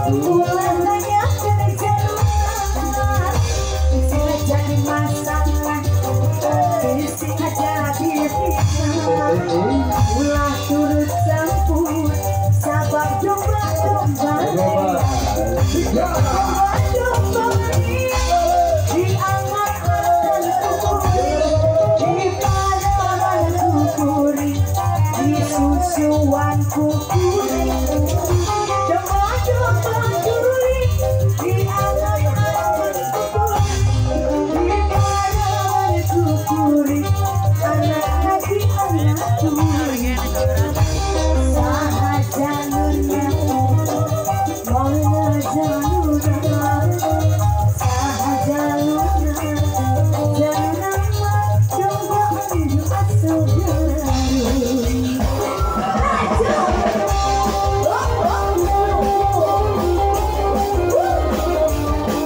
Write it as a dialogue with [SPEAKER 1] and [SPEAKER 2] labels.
[SPEAKER 1] Ulah banyak kerja rumah, sehingga jadi masalah, sehingga jadi fitnah. Ulah turut campur, sabab domba-domba domba-domba diangkat dan kuburi, dipadakan kuburi, disusuan kuburi. Domba-domba duri diangkat dan kuburi, dipadakan kuburi. Anak lagi anak duri, sahaja nurnya, maunya jangan